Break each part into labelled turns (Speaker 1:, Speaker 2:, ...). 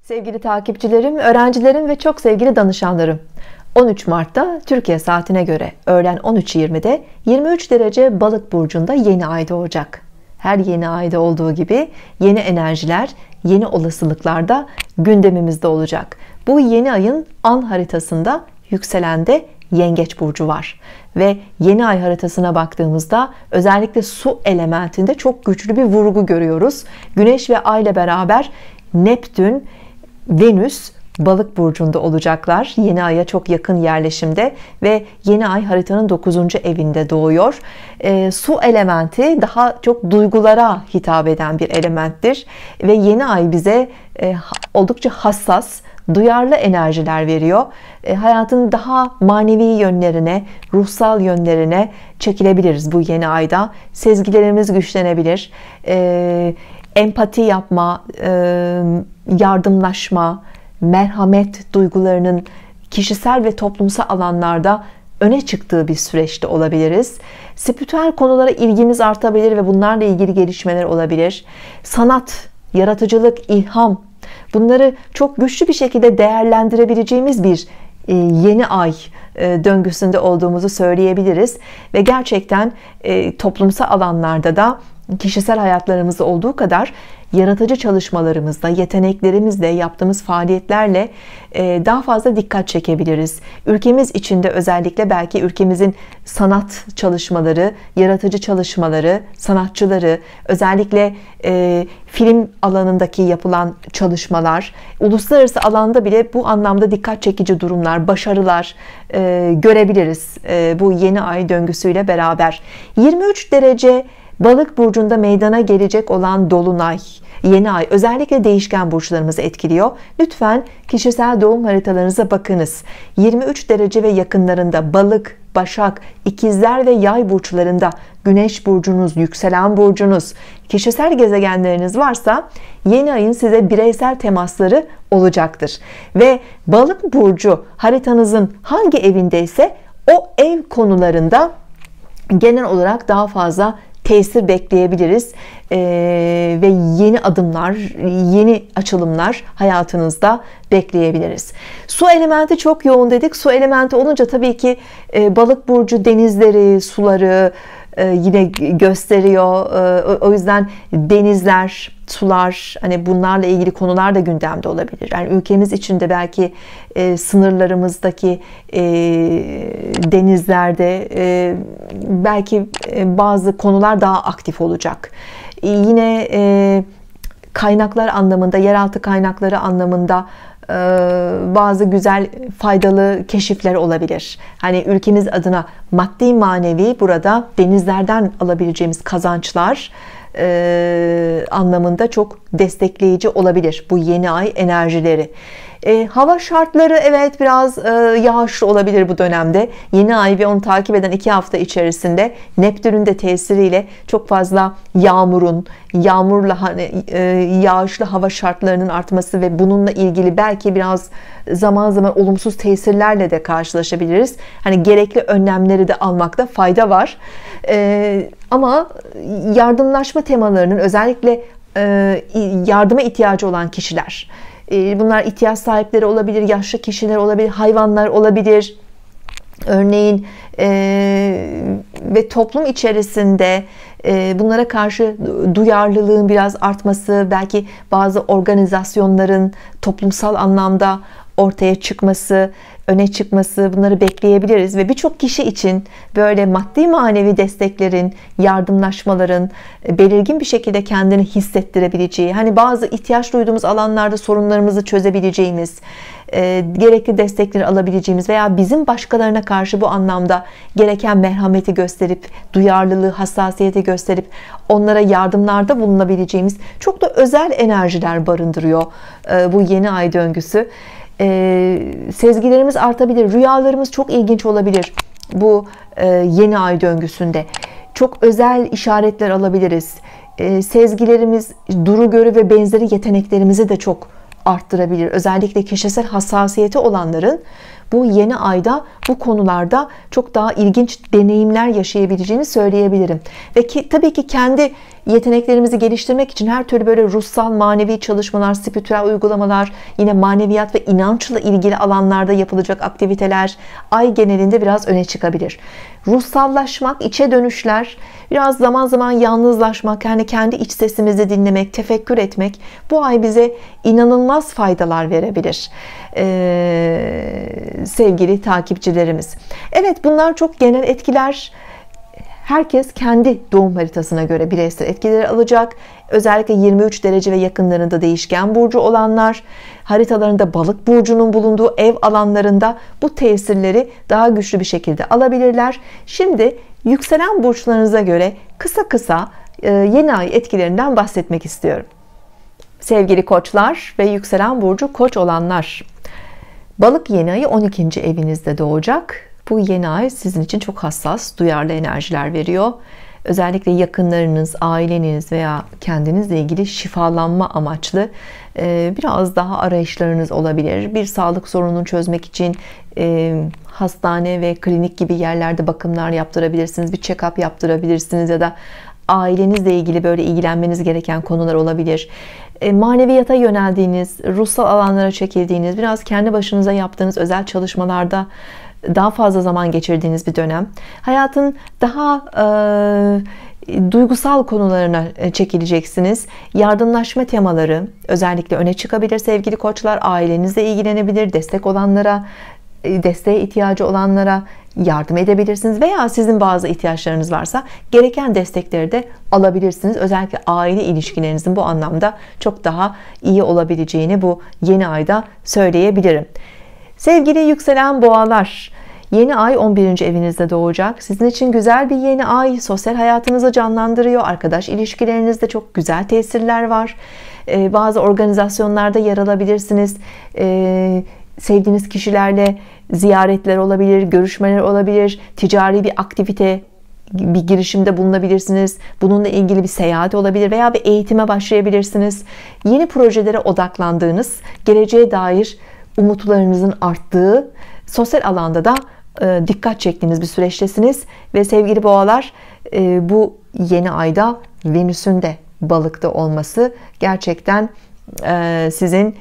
Speaker 1: Sevgili takipçilerim, öğrencilerim ve çok sevgili danışanlarım. 13 Mart'ta Türkiye saatine göre öğlen 13:20'de 23 derece Balık burcunda yeni ay doğacak. Her yeni ayda olduğu gibi yeni enerjiler, yeni olasılıklar da gündemimizde olacak. Bu yeni ayın an haritasında yükselende Yengeç burcu var ve yeni ay haritasına baktığımızda özellikle su elementinde çok güçlü bir vurgu görüyoruz. Güneş ve Ay ile beraber Neptün, Venüs Balık burcunda olacaklar. Yeni aya çok yakın yerleşimde ve yeni ay haritanın 9. evinde doğuyor. Su elementi daha çok duygulara hitap eden bir elementtir ve yeni ay bize oldukça hassas, duyarlı enerjiler veriyor. Hayatın daha manevi yönlerine, ruhsal yönlerine çekilebiliriz bu yeni ayda. Sezgilerimiz güçlenebilir. Empati yapma, yardımlaşma, merhamet duygularının kişisel ve toplumsal alanlarda öne çıktığı bir süreçte olabiliriz. Spiritüel konulara ilgimiz artabilir ve bunlarla ilgili gelişmeler olabilir. Sanat, yaratıcılık, ilham, bunları çok güçlü bir şekilde değerlendirebileceğimiz bir yeni ay döngüsünde olduğumuzu söyleyebiliriz ve gerçekten toplumsal alanlarda da kişisel hayatlarımızda olduğu kadar yaratıcı çalışmalarımızda, yeteneklerimizle, yaptığımız faaliyetlerle daha fazla dikkat çekebiliriz. Ülkemiz içinde özellikle belki ülkemizin sanat çalışmaları, yaratıcı çalışmaları, sanatçıları, özellikle film alanındaki yapılan çalışmalar, uluslararası alanda bile bu anlamda dikkat çekici durumlar, başarılar görebiliriz bu yeni ay döngüsüyle beraber. 23 derece Balık burcunda meydana gelecek olan dolunay, yeni ay özellikle değişken burçlarımızı etkiliyor. Lütfen kişisel doğum haritalarınıza bakınız. 23 derece ve yakınlarında Balık, Başak, İkizler ve Yay burçlarında Güneş burcunuz, yükselen burcunuz, kişisel gezegenleriniz varsa yeni ayın size bireysel temasları olacaktır. Ve Balık burcu haritanızın hangi evindeyse o ev konularında genel olarak daha fazla tesir bekleyebiliriz ve yeni adımlar, yeni açılımlar hayatınızda bekleyebiliriz. Su elementi çok yoğun dedik. Su elementi olunca tabii ki Balık burcu denizleri, suları yine gösteriyor. O yüzden denizler, sular, hani bunlarla ilgili konular da gündemde olabilir. Yani ülkemiz içinde belki sınırlarımızdaki denizlerde belki bazı konular daha aktif olacak. Yine kaynaklar anlamında, yeraltı kaynakları anlamında bazı güzel, faydalı keşifler olabilir. Hani ülkemiz adına maddi manevi burada denizlerden alabileceğimiz kazançlar anlamında çok destekleyici olabilir bu yeni ay enerjileri. Hava şartları evet biraz yağışlı olabilir bu dönemde. Yeni ay ve onu takip eden 2 hafta içerisinde Neptün'ün de tesiriyle çok fazla yağmurla hani yağışlı hava şartlarının artması ve bununla ilgili belki biraz zaman zaman olumsuz tesirlerle de karşılaşabiliriz. Hani gerekli önlemleri de almakta fayda var. Ama yardımlaşma temalarının özellikle yardıma ihtiyacı olan kişiler, bunlar ihtiyaç sahipleri olabilir, yaşlı kişiler olabilir, hayvanlar olabilir. Örneğin ve toplum içerisinde bunlara karşı duyarlılığın biraz artması, belki bazı organizasyonların toplumsal anlamda ortaya çıkması, öne çıkması, bunları bekleyebiliriz ve birçok kişi için böyle maddi manevi desteklerin, yardımlaşmaların belirgin bir şekilde kendini hissettirebileceği, hani bazı ihtiyaç duyduğumuz alanlarda sorunlarımızı çözebileceğimiz, gerekli destekleri alabileceğimiz veya bizim başkalarına karşı bu anlamda gereken merhameti gösterip, duyarlılığı, hassasiyeti gösterip onlara yardımlarda bulunabileceğimiz çok da özel enerjiler barındırıyor bu yeni ay döngüsü. Sezgilerimiz artabilir, rüyalarımız çok ilginç olabilir bu yeni ay döngüsünde. Çok özel işaretler alabiliriz. Sezgilerimiz, duru görü ve benzeri yeteneklerimizi de çok arttırabilir. Özellikle kişisel hassasiyeti olanların bu yeni ayda bu konularda çok daha ilginç deneyimler yaşayabileceğini söyleyebilirim. Ve tabii ki kendi yeteneklerimizi geliştirmek için her türlü böyle ruhsal, manevi çalışmalar, spiritüel uygulamalar, yine maneviyat ve inançla ilgili alanlarda yapılacak aktiviteler ay genelinde biraz öne çıkabilir. Ruhsallaşmak, içe dönüşler, biraz zaman zaman yalnızlaşmak, yani kendi iç sesimizi dinlemek, tefekkür etmek bu ay bize inanılmaz faydalar verebilir. Sevgili takipçilerimiz. Evet, bunlar çok genel etkiler. Herkes kendi doğum haritasına göre bireysel etkileri alacak. Özellikle 23 derece ve yakınlarında değişken burcu olanlar, haritalarında balık burcunun bulunduğu ev alanlarında bu tesirleri daha güçlü bir şekilde alabilirler. Şimdi yükselen burçlarınıza göre kısa kısa yeni ay etkilerinden bahsetmek istiyorum. Sevgili koçlar ve yükselen burcu koç olanlar, balık yeni ayı 12. evinizde doğacak. Bu yeni ay sizin için çok hassas, duyarlı enerjiler veriyor. Özellikle yakınlarınız, aileniz veya kendinizle ilgili şifalanma amaçlı biraz daha arayışlarınız olabilir. Bir sağlık sorununu çözmek için hastane ve klinik gibi yerlerde bakımlar yaptırabilirsiniz. Bir check-up yaptırabilirsiniz ya da ailenizle ilgili böyle ilgilenmeniz gereken konular olabilir. Maneviyata yöneldiğiniz, ruhsal alanlara çekildiğiniz, biraz kendi başınıza yaptığınız özel çalışmalarda daha fazla zaman geçirdiğiniz bir dönem. Hayatın daha duygusal konularına çekileceksiniz. Yardımlaşma temaları özellikle öne çıkabilir sevgili koçlar. Ailenizle ilgilenebilir, destek olanlara, desteğe ihtiyacı olanlara yardım edebilirsiniz veya sizin bazı ihtiyaçlarınız varsa gereken destekleri de alabilirsiniz. Özellikle aile ilişkilerinizin bu anlamda çok daha iyi olabileceğini bu yeni ayda söyleyebilirim. Sevgili yükselen boğalar, yeni ay 11. evinizde doğacak. Sizin için güzel bir yeni ay. Sosyal hayatınızı canlandırıyor. Arkadaş ilişkilerinizde çok güzel tesirler var. Bazı organizasyonlarda yer alabilirsiniz. Sevdiğiniz kişilerle ziyaretler olabilir, görüşmeler olabilir. Ticari bir aktivite, bir girişimde bulunabilirsiniz. Bununla ilgili bir seyahat olabilir veya bir eğitime başlayabilirsiniz. Yeni projelere odaklandığınız, geleceğe dair umutlarınızın arttığı, sosyal alanda da dikkat çektiğiniz bir süreçtesiniz. Ve sevgili boğalar, bu yeni ayda Venüs'ün de balıkta olması gerçekten sizin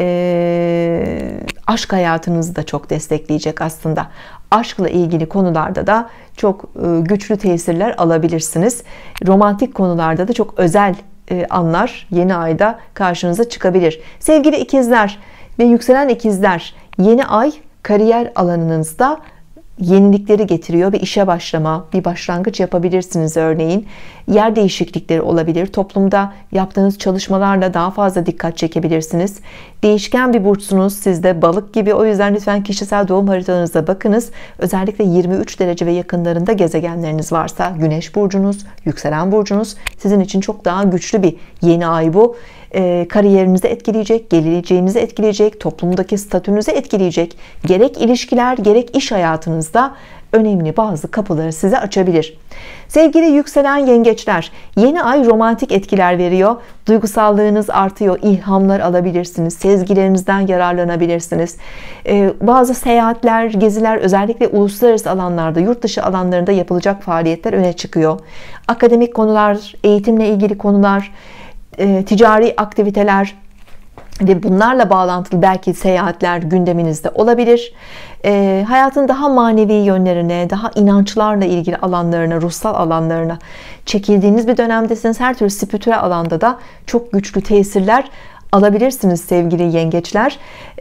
Speaker 1: aşk hayatınızı da çok destekleyecek aslında. Aşkla ilgili konularda da çok güçlü tesirler alabilirsiniz. Romantik konularda da çok özel anlar yeni ayda karşınıza çıkabilir. Sevgili ikizler ve yükselen ikizler, yeni ay kariyer alanınızda yenilikleri getiriyor. Bir işe başlama, bir başlangıç yapabilirsiniz örneğin. Yer değişiklikleri olabilir. Toplumda yaptığınız çalışmalarla daha fazla dikkat çekebilirsiniz. Değişken bir burçsunuz siz de, balık gibi. O yüzden lütfen kişisel doğum haritanıza bakınız. Özellikle 23 derece ve yakınlarında gezegenleriniz varsa, güneş burcunuz, yükselen burcunuz sizin için çok daha güçlü bir yeni ay bu. Kariyerinizi etkileyecek, geleceğinizi etkileyecek, toplumdaki statünüzü etkileyecek. Gerek ilişkiler, gerek iş hayatınızda önemli bazı kapıları size açabilir. Sevgili yükselen yengeçler, yeni ay romantik etkiler veriyor. Duygusallığınız artıyor, ilhamlar alabilirsiniz, sezgilerinizden yararlanabilirsiniz. Bazı seyahatler, geziler, özellikle uluslararası alanlarda, yurt dışı alanlarında yapılacak faaliyetler öne çıkıyor. Akademik konular, eğitimle ilgili konular, ticari aktiviteler ve bunlarla bağlantılı belki seyahatler gündeminizde olabilir. Hayatın daha manevi yönlerine, daha inançlarla ilgili alanlarına, ruhsal alanlarına çekildiğiniz bir dönemdesiniz. Her türlü spiritüel alanda da çok güçlü tesirler alabilirsiniz sevgili yengeçler.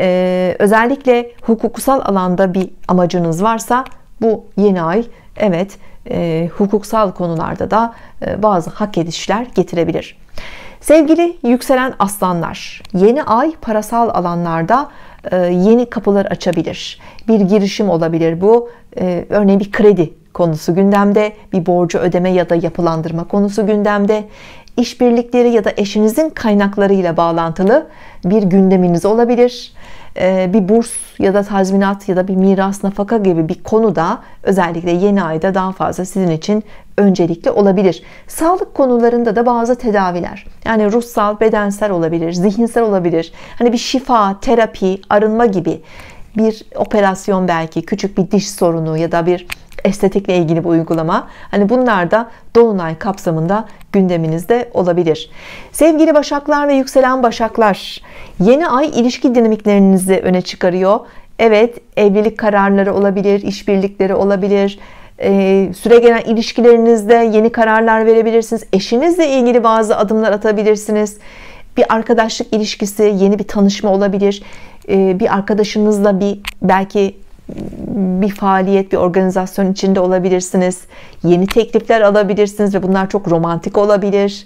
Speaker 1: Özellikle hukuksal alanda bir amacınız varsa bu yeni ay, evet, hukuksal konularda da bazı hak edişler getirebilir. Sevgili yükselen aslanlar, yeni ay parasal alanlarda yeni kapılar açabilir. Bir girişim olabilir bu. Örneğin bir kredi konusu gündemde, bir borcu ödeme ya da yapılandırma konusu gündemde. İşbirlikleri ya da eşinizin kaynaklarıyla bağlantılı bir gündeminiz olabilir. Bir burs ya da tazminat ya da bir miras, nafaka gibi bir konuda özellikle yeni ayda daha fazla sizin için öncelikli olabilir. Sağlık konularında da bazı tedaviler, yani ruhsal, bedensel olabilir, zihinsel olabilir. Hani bir şifa, terapi, arınma gibi bir operasyon, belki küçük bir diş sorunu ya da bir estetikle ilgili bir uygulama. Hani bunlar da dolunay kapsamında gündeminizde olabilir. Sevgili Başaklar ve yükselen Başaklar, yeni ay ilişki dinamiklerinizi öne çıkarıyor. Evet, evlilik kararları olabilir, işbirlikleri olabilir. Süregelen ilişkilerinizde yeni kararlar verebilirsiniz. Eşinizle ilgili bazı adımlar atabilirsiniz. Bir arkadaşlık ilişkisi, yeni bir tanışma olabilir. Bir arkadaşınızla belki bir faaliyet, bir organizasyon içinde olabilirsiniz. Yeni teklifler alabilirsiniz ve bunlar çok romantik olabilir.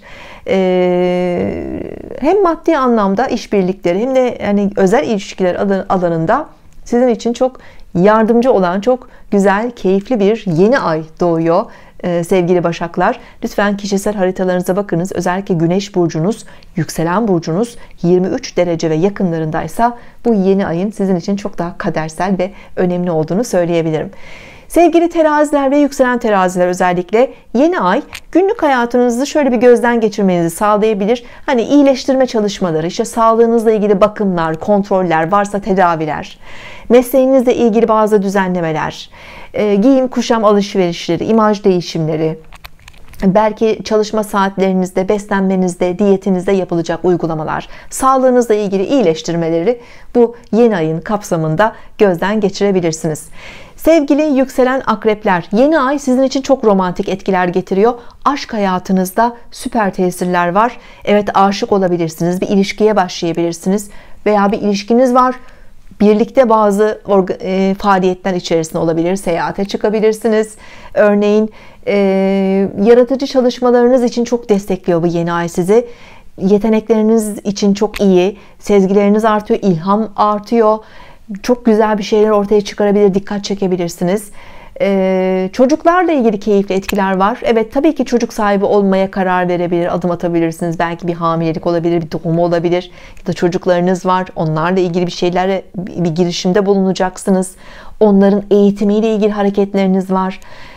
Speaker 1: Hem maddi anlamda işbirlikleri hem de yani özel ilişkiler alanında sizin için çok yardımcı olan, çok güzel, keyifli bir yeni ay doğuyor. Sevgili Başaklar, lütfen kişisel haritalarınıza bakınız. Özellikle Güneş burcunuz, yükselen burcunuz 23 derece ve yakınlarındaysa bu yeni ayın sizin için çok daha kadersel ve önemli olduğunu söyleyebilirim. Sevgili teraziler ve yükselen teraziler, özellikle yeni ay günlük hayatınızı şöyle bir gözden geçirmenizi sağlayabilir. Hani iyileştirme çalışmaları, işte sağlığınızla ilgili bakımlar, kontroller, varsa tedaviler, mesleğinizle ilgili bazı düzenlemeler, giyim kuşam alışverişleri, imaj değişimleri, belki çalışma saatlerinizde, beslenmenizde, diyetinizde yapılacak uygulamalar, sağlığınızla ilgili iyileştirmeleri bu yeni ayın kapsamında gözden geçirebilirsiniz. Sevgili yükselen akrepler, yeni ay sizin için çok romantik etkiler getiriyor. Aşk hayatınızda süper tesirler var. Evet, aşık olabilirsiniz, bir ilişkiye başlayabilirsiniz veya bir ilişkiniz var. Birlikte bazı faaliyetler içerisinde olabilir, seyahate çıkabilirsiniz. Örneğin yaratıcı çalışmalarınız için çok destekliyor bu yeni ay sizi. Yetenekleriniz için çok iyi, sezgileriniz artıyor, ilham artıyor. Çok güzel bir şeyler ortaya çıkarabilir, dikkat çekebilirsiniz. Çocuklarla ilgili keyifli etkiler var. Evet, tabii ki çocuk sahibi olmaya karar verebilir, adım atabilirsiniz. Belki bir hamilelik olabilir, bir doğum olabilir ya da çocuklarınız var. Onlarla ilgili bir şeylere, bir girişimde bulunacaksınız. Onların eğitimiyle ilgili hareketleriniz var.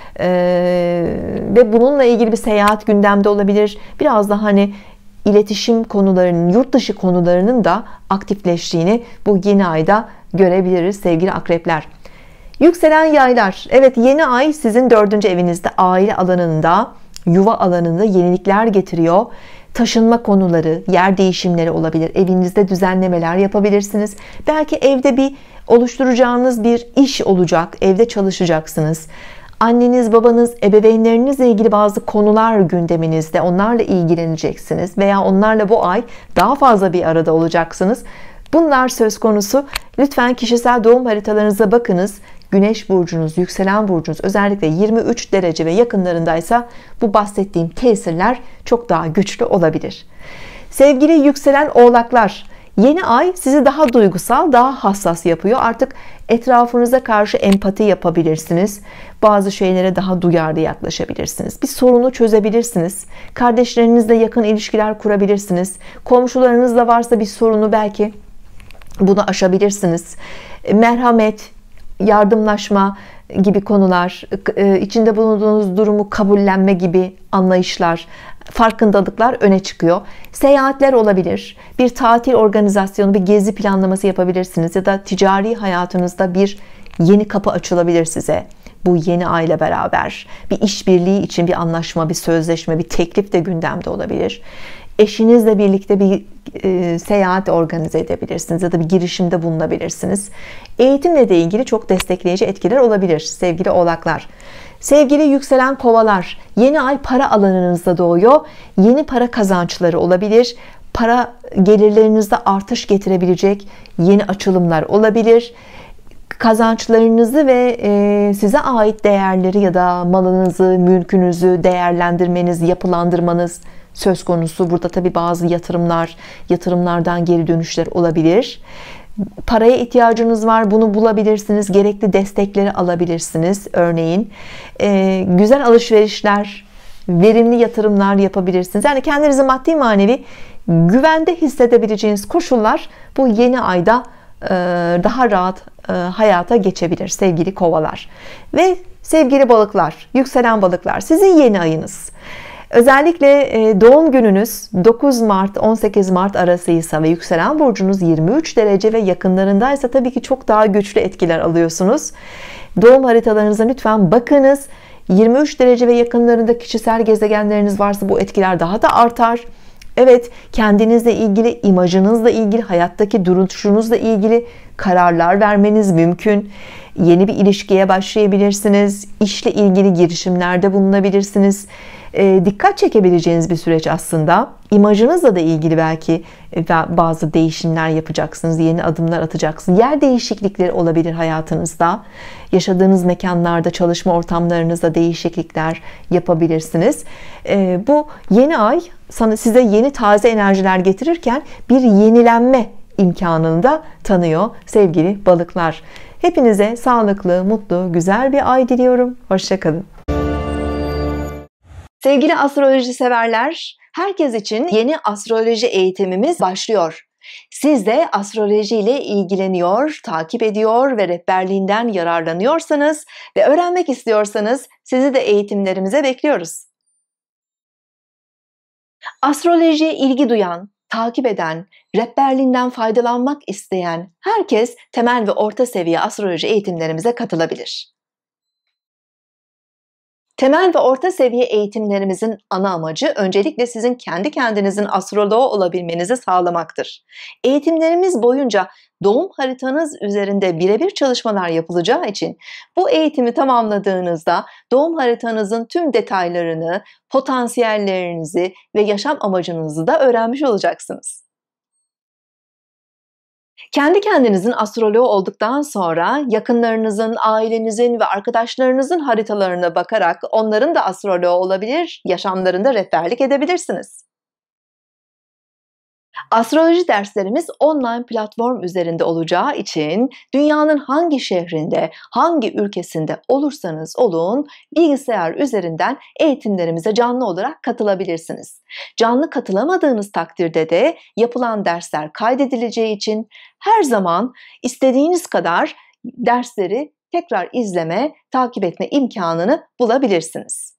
Speaker 1: Ve bununla ilgili bir seyahat gündemde olabilir. Biraz da hani iletişim konularının, yurt dışı konularının da aktifleştiğini bu yeni ayda görebiliriz sevgili akrepler. Yükselen yaylar, evet, yeni ay sizin 4. evinizde, aile alanında, yuva alanında yenilikler getiriyor. Taşınma konuları, yer değişimleri olabilir. Evinizde düzenlemeler yapabilirsiniz. Belki evde bir oluşturacağınız bir iş olacak. Evde çalışacaksınız. Anneniz, babanız, ebeveynlerinizle ilgili bazı konular gündeminizde. Onlarla ilgileneceksiniz veya onlarla bu ay daha fazla bir arada olacaksınız. Bunlar söz konusu. Lütfen kişisel doğum haritalarınıza bakınız. Güneş burcunuz, yükselen burcunuz özellikle 23 derece ve yakınlarındaysa bu bahsettiğim tesirler çok daha güçlü olabilir. Sevgili yükselen oğlaklar, yeni ay sizi daha duygusal, daha hassas yapıyor. Artık etrafınıza karşı empati yapabilirsiniz. Bazı şeylere daha duyarlı yaklaşabilirsiniz. Bir sorunu çözebilirsiniz. Kardeşlerinizle yakın ilişkiler kurabilirsiniz. Komşularınızla varsa bir sorunu, belki bunu aşabilirsiniz. Merhamet, yardımlaşma gibi konular, içinde bulunduğunuz durumu kabullenme gibi anlayışlar, farkındalıklar öne çıkıyor. Seyahatler olabilir. Bir tatil organizasyonu, bir gezi planlaması yapabilirsiniz ya da ticari hayatınızda bir yeni kapı açılabilir size. Bu yeni ay ile beraber bir işbirliği için bir anlaşma, bir sözleşme, bir teklif de gündemde olabilir. Eşinizle birlikte bir seyahat organize edebilirsiniz ya da bir girişimde bulunabilirsiniz. Eğitimle de ilgili çok destekleyici etkiler olabilir sevgili oğlaklar. Sevgili yükselen kovalar, yeni ay para alanınızda doğuyor. Yeni para kazançları olabilir. Para gelirlerinizde artış getirebilecek yeni açılımlar olabilir. Kazançlarınızı ve size ait değerleri ya da malınızı, mülkünüzü değerlendirmeniz, yapılandırmanız söz konusu. Burada tabii bazı yatırımlardan geri dönüşler olabilir. Paraya ihtiyacınız var, bunu bulabilirsiniz. Gerekli destekleri alabilirsiniz. Örneğin güzel alışverişler, verimli yatırımlar yapabilirsiniz. Yani kendinizi maddi manevi güvende hissedebileceğiniz koşullar bu yeni ayda daha rahat hayata geçebilir sevgili kovalar. Ve sevgili balıklar, yükselen balıklar, sizin yeni ayınız. Özellikle doğum gününüz 9 Mart 18 Mart arasıysa ve yükselen burcunuz 23 derece ve yakınlarındaysa tabii ki çok daha güçlü etkiler alıyorsunuz. Doğum haritalarınıza lütfen bakınız. 23 derece ve yakınlarında kişisel gezegenleriniz varsa bu etkiler daha da artar. Evet, kendinizle ilgili, imajınızla ilgili, hayattaki duruşunuzla ilgili kararlar vermeniz mümkün. Yeni bir ilişkiye başlayabilirsiniz. İşle ilgili girişimlerde bulunabilirsiniz. Dikkat çekebileceğiniz bir süreç aslında. İmajınızla da ilgili belki bazı değişimler yapacaksınız, yeni adımlar atacaksınız. Yer değişiklikleri olabilir hayatınızda. Yaşadığınız mekanlarda, çalışma ortamlarınızda değişiklikler yapabilirsiniz. Bu yeni ay size yeni taze enerjiler getirirken bir yenilenme imkanını da tanıyor sevgili balıklar. Hepinize sağlıklı, mutlu, güzel bir ay diliyorum. Hoşça kalın. Sevgili astroloji severler, herkes için yeni astroloji eğitimimiz başlıyor. Siz de astroloji ile ilgileniyor, takip ediyor ve rehberliğinden yararlanıyorsanız ve öğrenmek istiyorsanız sizi de eğitimlerimize bekliyoruz. Astrolojiye ilgi duyan, takip eden, rehberliğinden faydalanmak isteyen herkes temel ve orta seviye astroloji eğitimlerimize katılabilir. Temel ve orta seviye eğitimlerimizin ana amacı öncelikle sizin kendi kendinizin astroloğu olabilmenizi sağlamaktır. Eğitimlerimiz boyunca doğum haritanız üzerinde birebir çalışmalar yapılacağı için bu eğitimi tamamladığınızda doğum haritanızın tüm detaylarını, potansiyellerinizi ve yaşam amacınızı da öğrenmiş olacaksınız. Kendi kendinizin astroloğu olduktan sonra yakınlarınızın, ailenizin ve arkadaşlarınızın haritalarına bakarak onların da astroloğu olabilir, yaşamlarında rehberlik edebilirsiniz. Astroloji derslerimiz online platform üzerinde olacağı için dünyanın hangi şehrinde, hangi ülkesinde olursanız olun bilgisayar üzerinden eğitimlerimize canlı olarak katılabilirsiniz. Canlı katılamadığınız takdirde de yapılan dersler kaydedileceği için her zaman istediğiniz kadar dersleri tekrar izleme, takip etme imkanını bulabilirsiniz.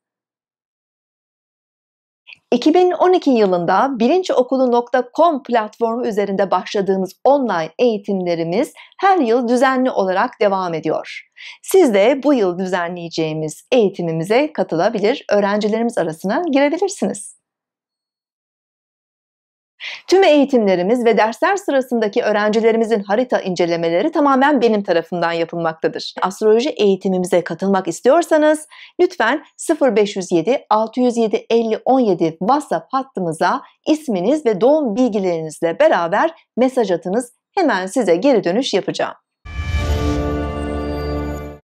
Speaker 1: 2012 yılında bilinçokulu.com platformu üzerinde başladığımız online eğitimlerimiz her yıl düzenli olarak devam ediyor. Siz de bu yıl düzenleyeceğimiz eğitimimize katılabilir, öğrencilerimiz arasına girebilirsiniz. Tüm eğitimlerimiz ve dersler sırasındaki öğrencilerimizin harita incelemeleri tamamen benim tarafımdan yapılmaktadır. Astroloji eğitimimize katılmak istiyorsanız lütfen 0507 607 50 17 WhatsApp hattımıza isminiz ve doğum bilgilerinizle beraber mesaj atınız. Hemen size geri dönüş yapacağım.